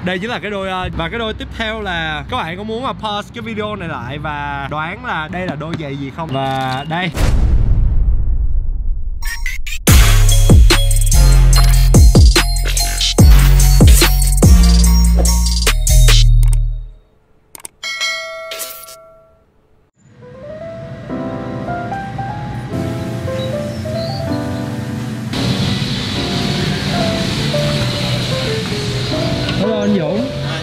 Đây chính là cái đôi và cái đôi tiếp theo là các bạn có muốn pause cái video này lại và đoán là đây là đôi giày gì không? Và đây. Hello anh Dũng.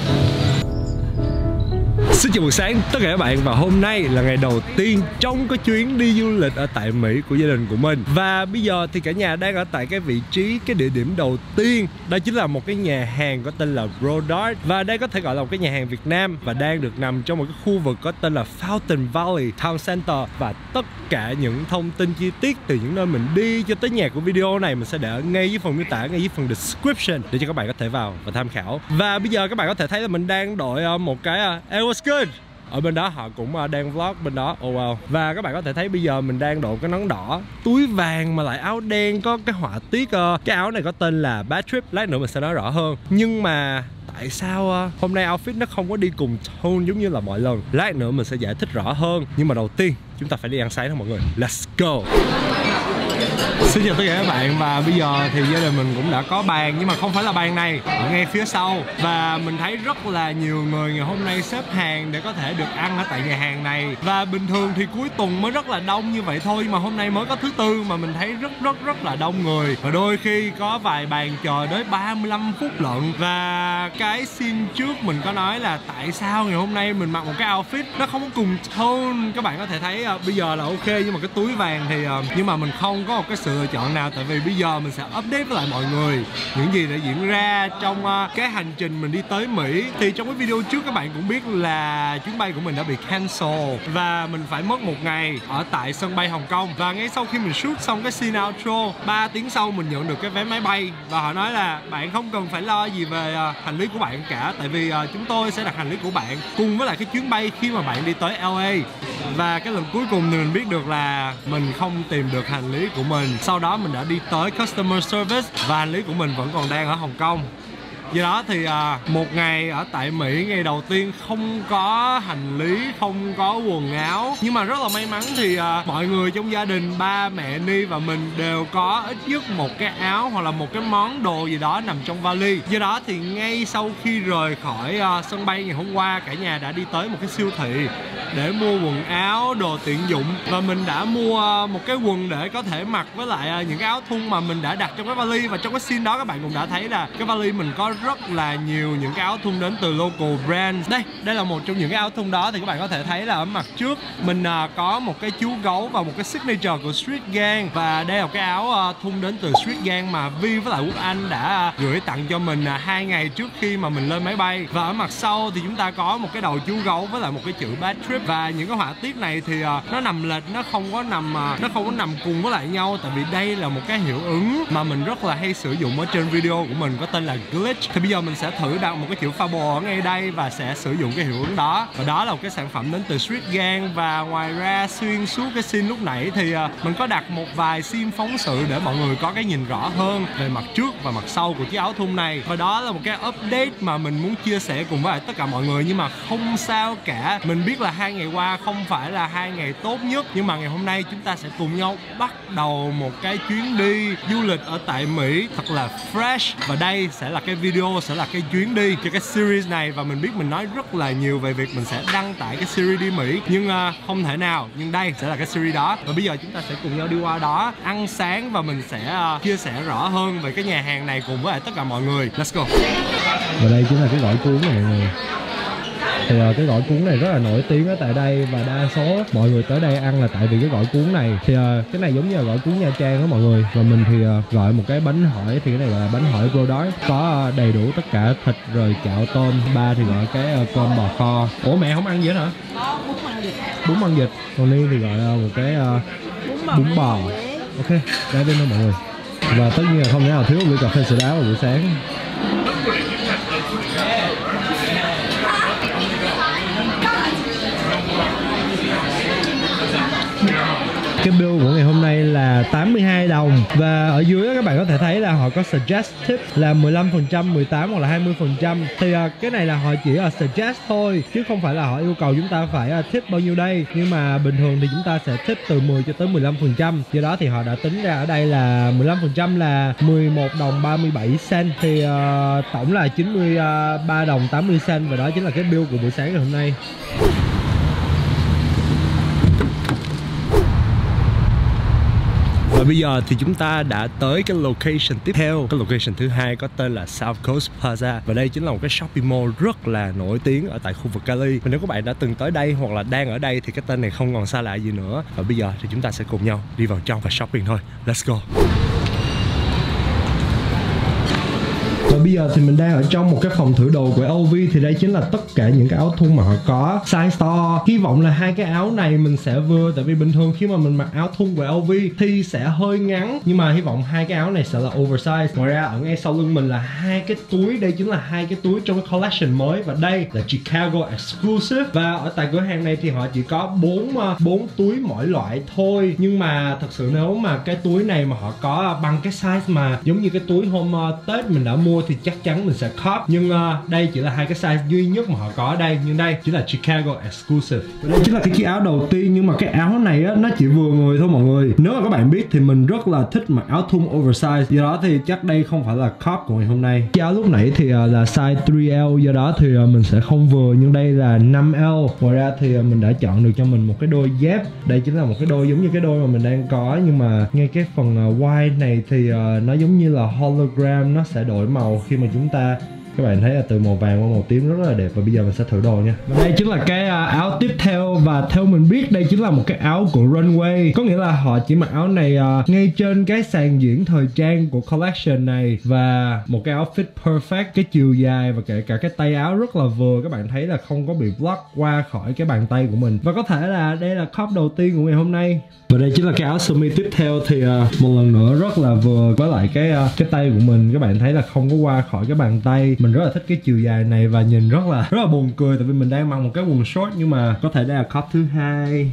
Xin chào buổi sáng tất cả các bạn, và hôm nay là ngày đầu tiên trong cái chuyến đi du lịch ở tại Mỹ của gia đình của mình. Và bây giờ thì cả nhà đang ở tại cái vị trí, cái địa điểm đầu tiên. Đó chính là một cái nhà hàng có tên là Brodart. Và đây có thể gọi là một cái nhà hàng Việt Nam và đang được nằm trong một cái khu vực có tên là Fountain Valley Town Center. Và tất cả những thông tin chi tiết từ những nơi mình đi cho tới nhà của video này mình sẽ để ngay dưới phần miêu tả, ngay dưới phần description để cho các bạn có thể vào và tham khảo. Và bây giờ các bạn có thể thấy là mình đang đội một cái It was good. Ở bên đó họ cũng đang vlog bên đó. Oh wow. Và các bạn có thể thấy bây giờ mình đang đội cái nón đỏ, túi vàng mà lại áo đen, có cái họa tiết. Cái áo này có tên là Bad Trip, lát nữa mình sẽ nói rõ hơn. Nhưng mà tại sao hôm nay outfit nó không có đi cùng tone giống như là mọi lần? Lát nữa mình sẽ giải thích rõ hơn. Nhưng mà đầu tiên chúng ta phải đi ăn sáng thôi mọi người. Let's go. Xin chào tất cả các bạn, và bây giờ thì gia đình mình cũng đã có bàn, nhưng mà không phải là bàn này, ở ngay phía sau. Và mình thấy rất là nhiều người ngày hôm nay xếp hàng để có thể được ăn ở tại nhà hàng này. Và bình thường thì cuối tuần mới rất là đông như vậy thôi, mà hôm nay mới có thứ tư mà mình thấy rất là đông người. Và đôi khi có vài bàn chờ đến 35 phút lận. Và cái scene trước mình có nói là tại sao ngày hôm nay mình mặc một cái outfit nó không có cùng tone. Các bạn có thể thấy bây giờ là ok, nhưng mà cái túi vàng thì nhưng mà mình không có một cái sự lựa chọn nào, tại vì bây giờ mình sẽ update với lại mọi người những gì đã diễn ra trong cái hành trình mình đi tới Mỹ. Thì trong cái video trước các bạn cũng biết là chuyến bay của mình đã bị cancel và mình phải mất một ngày ở tại sân bay Hồng Kông. Và ngay sau khi mình shoot xong cái scene outro, 3 tiếng sau mình nhận được cái vé máy bay và họ nói là bạn không cần phải lo gì về hành lý của bạn cả, tại vì chúng tôi sẽ đặt hành lý của bạn cùng với lại cái chuyến bay khi mà bạn đi tới LA. Và cái lần cuối cùng thì mình biết được là mình không tìm được hành lý của mình. Sau đó mình đã đi tới customer service và hành lý của mình vẫn còn đang ở Hồng Kông. Do đó thì một ngày ở tại Mỹ, ngày đầu tiên không có hành lý, không có quần áo. Nhưng mà rất là may mắn thì mọi người trong gia đình, ba, mẹ, Ni và mình đều có ít nhất một cái áo hoặc là một cái món đồ gì đó nằm trong vali. Do đó thì ngay sau khi rời khỏi sân bay ngày hôm qua, cả nhà đã đi tới một cái siêu thị để mua quần áo, đồ tiện dụng. Và mình đã mua một cái quần để có thể mặc với lại những cái áo thun mà mình đã đặt trong cái vali. Và trong cái scene đó các bạn cũng đã thấy là cái vali mình có rất là nhiều những cái áo thun đến từ local brand. Đây là một trong những cái áo thun đó. Thì các bạn có thể thấy là ở mặt trước mình có một cái chú gấu và một cái signature của Street Gang. Và đây là cái áo thun đến từ Street Gang mà Vi với lại Quốc Anh đã gửi tặng cho mình 2 ngày trước khi mà mình lên máy bay. Và ở mặt sau thì chúng ta có một cái đầu chú gấu với lại một cái chữ Bad Trip. Và những cái họa tiết này thì nó nằm lệch, nó không có nằm cùng với lại nhau, tại vì đây là một cái hiệu ứng mà mình rất là hay sử dụng ở trên video của mình có tên là glitch. Thì bây giờ mình sẽ thử đặt một cái chữ Fable ở ngay đây và sẽ sử dụng cái hiệu ứng đó. Và đó là một cái sản phẩm đến từ Street Gang. Và ngoài ra xuyên suốt cái scene lúc nãy thì mình có đặt một vài scene phóng sự để mọi người có cái nhìn rõ hơn về mặt trước và mặt sau của chiếc áo thun này. Và đó là một cái update mà mình muốn chia sẻ cùng với lại tất cả mọi người. Nhưng mà không sao cả, mình biết là 2 ngày qua không phải là 2 ngày tốt nhất, nhưng mà ngày hôm nay chúng ta sẽ cùng nhau bắt đầu một cái chuyến đi du lịch ở tại Mỹ thật là fresh. Và đây sẽ là cái video, sẽ là cái chuyến đi cho cái series này. Và mình biết mình nói rất là nhiều về việc mình sẽ đăng tải cái series đi Mỹ, nhưng không thể nào, nhưng đây sẽ là cái series đó. Và bây giờ chúng ta sẽ cùng nhau đi qua đó ăn sáng và mình sẽ chia sẻ rõ hơn về cái nhà hàng này cùng với lại tất cả mọi người. Let's go. Và đây chính là cái gỏi cuốn này mọi người. Thì cái gỏi cuốn này rất là nổi tiếng ở tại đây và đa số mọi người tới đây ăn là tại vì cái gỏi cuốn này. Thì cái này giống như là gỏi cuốn Nha Trang đó mọi người. Và mình thì gọi một cái bánh hỏi, thì cái này gọi là bánh hỏi Brodart, có đầy đủ tất cả thịt rồi chạo tôm. Ba thì gọi cái cơm bò kho. Ủa mẹ không ăn gì hết hả? Bún măng vịt. Còn Ni thì gọi là một cái bún bò. Ok, đây bên thôi mọi người. Và tất nhiên là không thể nào thiếu một ly cà phê sữa đá vào buổi sáng. Cái bill của ngày hôm nay là 82 đồng. Và ở dưới các bạn có thể thấy là họ có suggest tip là 15%, 18 hoặc là 20%. Thì cái này là họ chỉ suggest thôi, chứ không phải là họ yêu cầu chúng ta phải tip bao nhiêu đây. Nhưng mà bình thường thì chúng ta sẽ tip từ 10 cho tới 15%. Do đó thì họ đã tính ra ở đây là 15% là 11 đồng 37 cent. Thì tổng là 93 đồng 80 cent. Và đó chính là cái bill của buổi sáng ngày hôm nay. Và bây giờ thì chúng ta đã tới cái location tiếp theo. Cái location thứ hai có tên là South Coast Plaza. Và đây chính là một cái shopping mall rất là nổi tiếng ở tại khu vực Cali. Và nếu các bạn đã từng tới đây hoặc là đang ở đây thì cái tên này không còn xa lạ gì nữa. Và bây giờ thì chúng ta sẽ cùng nhau đi vào trong và shopping thôi. Let's go. Và bây giờ thì mình đang ở trong một cái phòng thử đồ của LV. Thì đây chính là tất cả những cái áo thun mà họ có size to. Hy vọng là hai cái áo này mình sẽ vừa. Tại vì bình thường khi mà mình mặc áo thun của LV thì sẽ hơi ngắn. Nhưng mà hy vọng hai cái áo này sẽ là oversize. Ngoài ra ở ngay sau lưng mình là hai cái túi. Đây chính là hai cái túi trong cái collection mới. Và đây là Chicago Exclusive. Và ở tại cửa hàng này thì họ chỉ có 4 túi mỗi loại thôi. Nhưng mà thật sự nếu mà cái túi này mà họ có bằng cái size mà giống như cái túi hôm Tết mình đã mua thì chắc chắn mình sẽ cop. Nhưng đây chỉ là hai cái size duy nhất mà họ có ở đây. Nhưng đây chính là Chicago Exclusive. Và đây chính là cái chiếc áo đầu tiên. Nhưng mà cái áo này á, nó chỉ vừa người thôi mọi người. Nếu mà các bạn biết thì mình rất là thích mặc áo thun oversize. Do đó thì chắc đây không phải là cop của ngày hôm nay. Cái áo lúc nãy thì là size 3L. Do đó thì mình sẽ không vừa. Nhưng đây là 5L. Ngoài ra thì mình đã chọn được cho mình một cái đôi dép. Đây chính là một cái đôi giống như cái đôi mà mình đang có. Nhưng mà ngay cái phần white này thì nó giống như là hologram. Nó sẽ đổi màu khi mà chúng ta, các bạn thấy là từ màu vàng qua màu tím rất là đẹp. Và bây giờ mình sẽ thử đồ nha. Và đây chính là cái áo tiếp theo. Và theo mình biết đây chính là một cái áo của Runway. Có nghĩa là họ chỉ mặc áo này ngay trên cái sàn diễn thời trang của collection này. Và một cái áo fit perfect. Cái chiều dài và kể cả cái tay áo rất là vừa. Các bạn thấy là không có bị block qua khỏi cái bàn tay của mình. Và có thể là đây là cop đầu tiên của ngày hôm nay. Và đây chính là cái áo sơ mi tiếp theo. Thì một lần nữa rất là vừa với lại cái tay của mình. Các bạn thấy là không có qua khỏi cái bàn tay. Mình rất là thích cái chiều dài này và nhìn rất là buồn cười. Tại vì mình đang mặc một cái quần short. Nhưng mà có thể đây là cop thứ hai.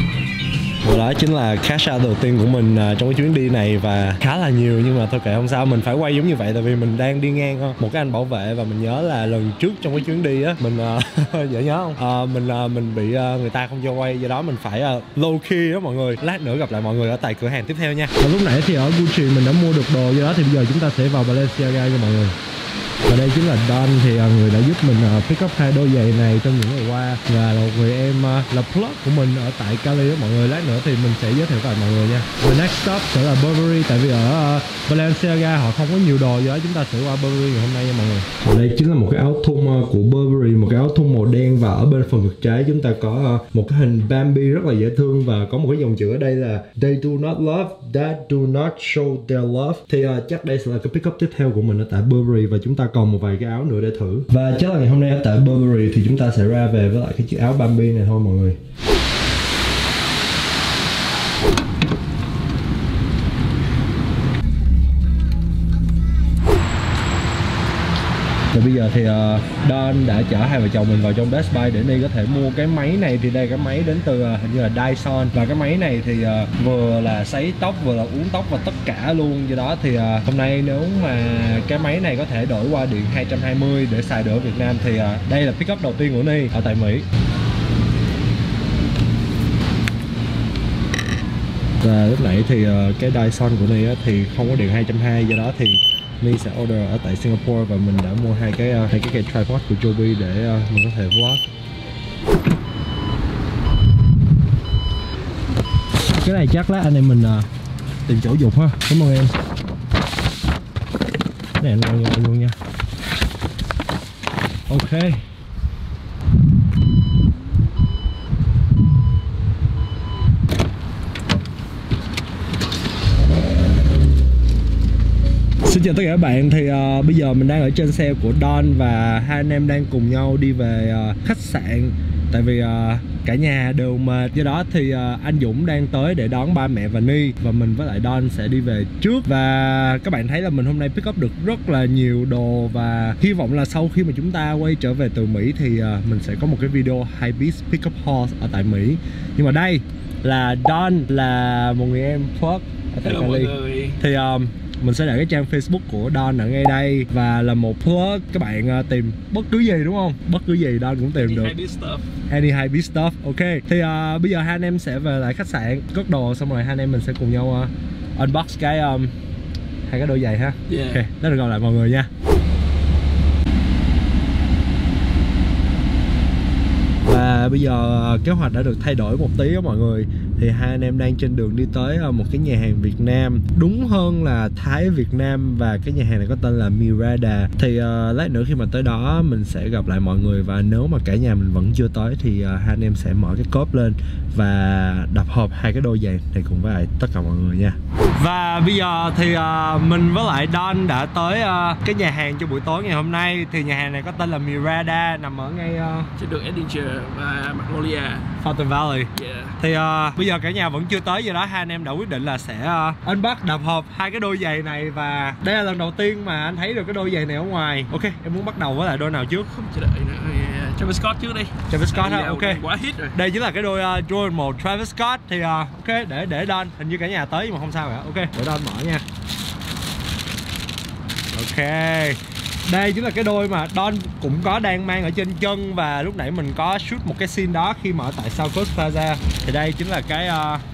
Và đó chính là cash out đầu tiên của mình trong cái chuyến đi này. Và khá là nhiều nhưng mà thôi kệ không sao. Mình phải quay giống như vậy tại vì mình đang đi ngang một cái anh bảo vệ. Và mình nhớ là lần trước trong cái chuyến đi á, mình dễ nhớ không? Mình bị người ta không cho quay. Do đó mình phải low key đó mọi người. Lát nữa gặp lại mọi người ở tại cửa hàng tiếp theo nha. Và lúc nãy thì ở Gucci mình đã mua được đồ. Do đó thì bây giờ chúng ta sẽ vào Balenciaga cho mọi người. Và đây chính là Don, thì người đã giúp mình pick up hai đôi giày này trong những ngày qua. Và một người em là plug của mình ở tại Cali đó mọi người. Lát nữa thì mình sẽ giới thiệu với mọi người nha. Và next stop sẽ là Burberry. Tại vì ở Balenciaga họ không có nhiều đồ. Do đó chúng ta sẽ qua Burberry ngày hôm nay nha mọi người. Và đây chính là một cái áo thun của Burberry. Một cái áo thun màu đen. Và ở bên phần ngực trái chúng ta có một cái hình Bambi rất là dễ thương. Và có một cái dòng chữ ở đây là They do not love, that do not show their love. Thì chắc đây sẽ là cái pick up tiếp theo của mình ở tại Burberry. Và chúng ta còn một vài cái áo nữa để thử. Và chắc là ngày hôm nay ở tại Burberry thì chúng ta sẽ ra về với lại cái chiếc áo Bambi này thôi mọi người. Và bây giờ thì Don đã chở hai vợ chồng mình vào trong Best Buy để đi có thể mua cái máy này. Thì đây cái máy đến từ hình như là Dyson. Và cái máy này thì vừa là sấy tóc vừa là uốn tóc và tất cả luôn. Do đó thì hôm nay nếu mà cái máy này có thể đổi qua điện 220 để xài được ở Việt Nam thì đây là pick up đầu tiên của Ni ở tại Mỹ. Và lúc nãy thì cái Dyson của Ni thì không có điện 220. Do đó thì Ni sẽ order ở tại Singapore. Và mình đã mua hai cái tripod của Joby để mình có thể vlog. Cái này chắc lát anh em mình tìm chỗ dục ha. Cảm ơn em. Cái này anh luôn nha. Ok. Xin chào tất cả các bạn. Thì bây giờ mình đang ở trên xe của Don. Và hai anh em đang cùng nhau đi về khách sạn. Tại vì cả nhà đều mệt. Do đó thì anh Dũng đang tới để đón ba mẹ và Ni. Và mình với lại Don sẽ đi về trước. Và các bạn thấy là mình hôm nay pick up được rất là nhiều đồ. Và hy vọng là sau khi mà chúng ta quay trở về từ Mỹ thì mình sẽ có một cái video Hypebeast pick up haul ở tại Mỹ. Nhưng mà đây là Don, là một người em plug Hello mọi người. Thì mình sẽ để cái trang Facebook của Don ở ngay đây và là một plug, các bạn tìm bất cứ gì đúng không? Bất cứ gì Don cũng tìm được. Any high beat stuff. Ok. Thì bây giờ hai anh em sẽ về lại khách sạn cất đồ, xong rồi hai anh em mình sẽ cùng nhau unbox cái hai cái đôi giày ha. Ok, rất là gặp lại mọi người nha. Và bây giờ kế hoạch đã được thay đổi một tí đó mọi người. Thì hai anh em đang trên đường đi tới một cái nhà hàng Việt Nam, đúng hơn là Thái Việt Nam, và cái nhà hàng này có tên là Mirada. Thì lát nữa khi mà tới đó mình sẽ gặp lại mọi người, và nếu mà cả nhà mình vẫn chưa tới thì hai anh em sẽ mở cái cốp lên và đập hộp hai cái đôi giày này cùng với lại tất cả mọi người nha. Và bây giờ thì mình với lại Don đã tới cái nhà hàng cho buổi tối ngày hôm nay. Thì nhà hàng này có tên là Mirada, nằm ở ngay trên đường Edinburgh và Magnolia, Fountain Valley. Thì bây giờ cả nhà vẫn chưa tới, do đó hai anh em đã quyết định là sẽ unbox đập hộp hai cái đôi giày này. Và đây là lần đầu tiên mà anh thấy được cái đôi giày này ở ngoài. Ok, em muốn bắt đầu với lại đôi nào trước? Không chờ đợi nữa, Travis Scott trước đi. Travis Scott ha, ok. Quá hit rồi. Đây chính là cái đôi Jordan 1 Travis Scott. Thì ok, để Don, hình như cả nhà tới nhưng mà không sao cả. Ok, để Don mở nha. Ok, đây chính là cái đôi mà Don cũng có đang mang ở trên chân, và lúc nãy mình có shoot một cái scene đó khi mà ở tại South Coast Plaza. Thì đây chính là cái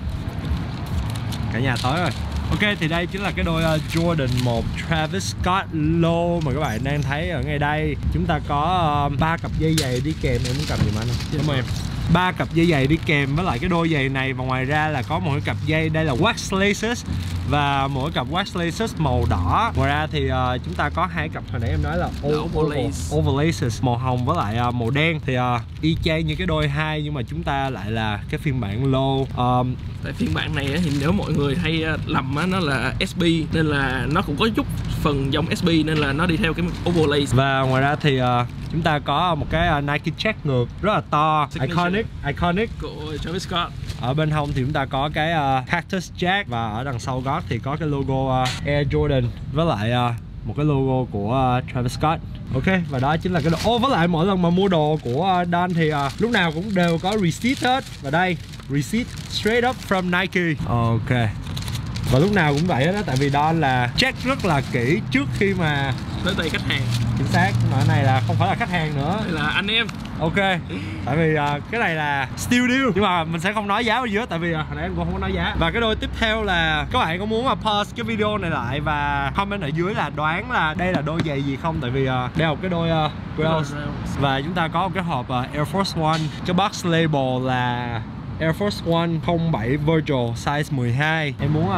cả nhà tới rồi. Ok, thì đây chính là cái đôi Jordan 1 Travis Scott Low mà các bạn đang thấy ở ngay đây. Chúng ta có 3 cặp dây giày đi kèm. Em muốn cầm giùm anh không? Cảm ơn em. 3 cặp dây giày đi kèm với lại cái đôi giày này, và ngoài ra là có một cái cặp dây, đây là wax laces, và mỗi cặp wax laces màu đỏ. Ngoài ra thì chúng ta có hai cặp hồi nãy em nói là oval laces, màu hồng với lại màu đen. Thì y chang như cái đôi 2 nhưng mà chúng ta lại là cái phiên bản low. Tại phiên bản này thì nếu mọi người hay lầm nó là SB, nên là nó cũng có chút phần giống SB, nên là nó đi theo cái oval lace. Và ngoài ra thì chúng ta có một cái Nike check ngược rất là to, iconic của Travis Scott. Ở bên hông thì chúng ta có cái Cactus Jack, và ở đằng sau gót thì có cái logo Air Jordan với lại một cái logo của Travis Scott. Ok, và đó chính là cái đồ. Với lại mỗi lần mà mua đồ của Don thì lúc nào cũng đều có receipt hết. Và đây, receipt straight up from Nike. Ok, và lúc nào cũng vậy đó, tại vì Don là check rất là kỹ trước khi mà tới tay khách hàng. Chính xác, mà cái này là không phải là khách hàng nữa, đây là anh em. Ok, tại vì cái này là still deal, nhưng mà mình sẽ không nói giá bao nhiêu tại vì hồi nãy em cũng không có nói giá. Và cái đôi tiếp theo là các bạn có muốn pause cái video này lại và comment ở dưới là đoán là đây là đôi giày gì không, tại vì đây là một cái đôi Grails, và chúng ta có một cái hộp Air Force One, cái box label là Air Force One 07 Virtual size 12. Em muốn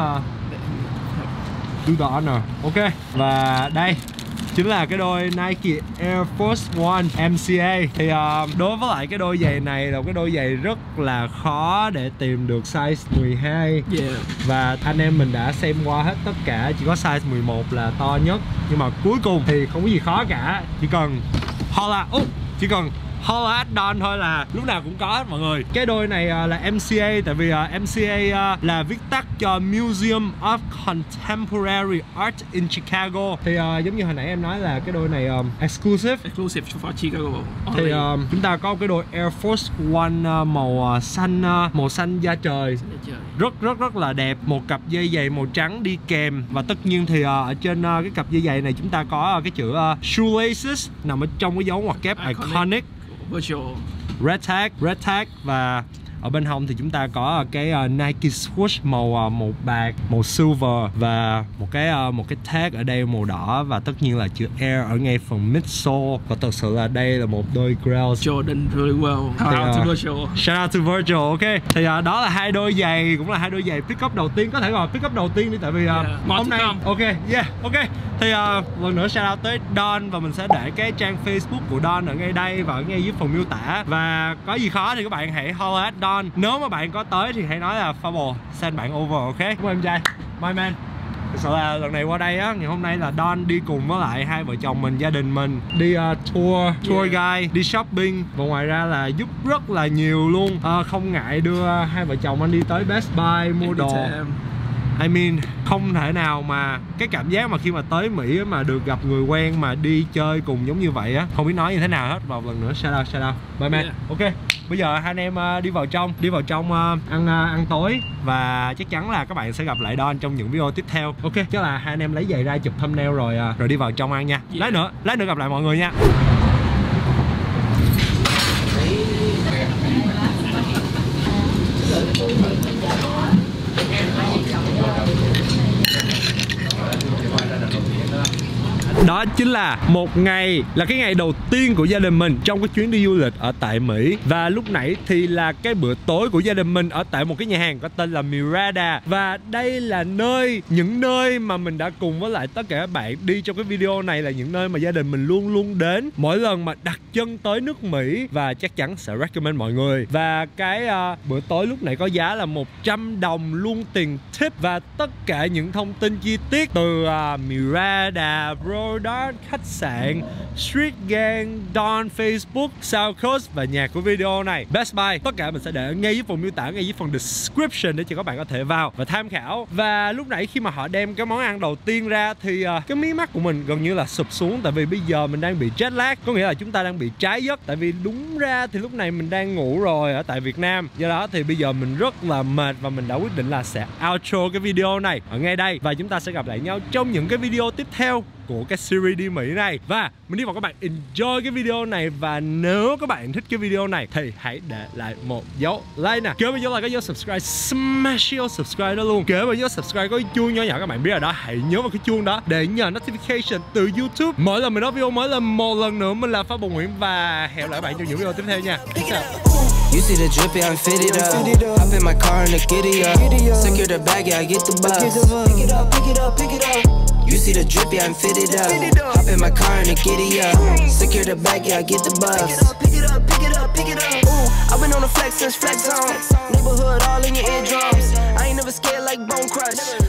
do the honor. Ok, và đây chính là cái đôi Nike Air Force One MCA. Thì đối với lại cái đôi giày này là cái đôi giày rất là khó để tìm được size 12. Và anh em mình đã xem qua hết tất cả, chỉ có size 11 là to nhất. Nhưng mà cuối cùng thì không có gì khó cả, chỉ cần holla at Don thôi là lúc nào cũng có hết mọi người. Cái đôi này là MCA, tại vì MCA là viết tắt cho Museum of Contemporary Art in Chicago. Thì giống như hồi nãy em nói là cái đôi này exclusive for Chicago. Thì chúng ta có cái đôi Air Force One màu xanh da trời, rất là đẹp. Một cặp dây giày màu trắng đi kèm, và tất nhiên thì ở trên cái cặp dây giày này chúng ta có cái chữ shoelaces nằm ở trong cái dấu ngoặc kép iconic. Virtual Red tag, và ở bên hông thì chúng ta có cái Nike swoosh màu bạc, màu silver, và một cái tag ở đây màu đỏ, và tất nhiên là chữ Air ở ngay phần midsole. Và thật sự là đây là một đôi Grails Jordan really well. Shout out to Virtual. Ok, thì đó là hai đôi giày, cũng là hai đôi giày pick up đầu tiên, có thể gọi pick up đầu tiên đi, tại vì hôm nay ok. Thì lần nữa shout out tới Don, và mình sẽ để cái trang Facebook của Don ở ngay đây và ở ngay dưới phần miêu tả. Và có gì khó thì các bạn hãy holler at Don. Nếu mà bạn có tới thì hãy nói là Fable send bạn over, ok? Cảm ơn em trai, my man. Thật sự là lần này qua đây á, ngày hôm nay là Don đi cùng với lại hai vợ chồng mình, gia đình mình đi tour guide, đi shopping, và ngoài ra là giúp rất là nhiều luôn. Không ngại đưa hai vợ chồng anh đi tới Best Buy mua đồ. I mean, không thể nào mà cái cảm giác mà khi mà tới Mỹ mà được gặp người quen mà đi chơi cùng giống như vậy á, không biết nói như thế nào hết. Vào lần nữa shout out bye man. Ok, bây giờ hai anh em đi vào trong ăn tối, và chắc chắn là các bạn sẽ gặp lại Don trong những video tiếp theo. Ok, chắc là hai anh em lấy giày ra chụp thumbnail rồi đi vào trong ăn nha. Lát nữa gặp lại mọi người nha. Đó chính là cái ngày đầu tiên của gia đình mình trong cái chuyến đi du lịch ở tại Mỹ. Và lúc nãy thì là cái bữa tối của gia đình mình ở tại một cái nhà hàng có tên là Mirada. Và đây là những nơi mà mình đã cùng với lại tất cả các bạn đi trong cái video này, là những nơi mà gia đình mình luôn luôn đến mỗi lần mà đặt chân tới nước Mỹ, và chắc chắn sẽ recommend mọi người. Và cái bữa tối lúc nãy có giá là 100 đồng luôn tiền tip, và tất cả những thông tin chi tiết từ Mirada, Rodart, khách sạn, Street Gang, Don, Facebook, South Coast và nhạc của video này, Best Buy, tất cả mình sẽ để ngay dưới phần miêu tả, ngay dưới phần description để cho các bạn có thể vào và tham khảo. Và lúc nãy khi mà họ đem cái món ăn đầu tiên ra thì cái mí mắt của mình gần như là sụp xuống, tại vì bây giờ mình đang bị jet lag, có nghĩa là chúng ta đang bị trái giấc. Tại vì đúng ra thì lúc này mình đang ngủ rồi ở tại Việt Nam, do đó thì bây giờ mình rất là mệt và mình đã quyết định là sẽ outro cái video này ở ngay đây, và chúng ta sẽ gặp lại nhau trong những cái video tiếp theo của cái series đi Mỹ này. Và mình hy vọng các bạn enjoy cái video này, và nếu các bạn thích cái video này thì hãy để lại một dấu like nè, kế bên dấu like có dấu subscribe, smash dấu subscribe đó luôn, kế bên dấu subscribe có cái chuông nhỏ nhỏ các bạn biết rồi đó, hãy nhớ vào cái chuông đó để nhận notification từ YouTube mỗi lần mình up video mới. Một lần nữa mình là Pháp Bồng Nguyễn, và hẹn lại các bạn trong những video tiếp theo nha. You see the drippy, I'm fitted up. Hop in my car and the giddy up. Secure the bag, yeah, I get the bus. Pick it up, pick it up, pick it up. You see the drippy, I'm fitted up. Hop in my car and the giddy up. Secure the bag, yeah, I get the bus. Pick it up, pick it up, pick it up. Ooh, I've been on the flex since flex zone. Neighborhood all in your eardrums. I ain't never scared like Bone Crush.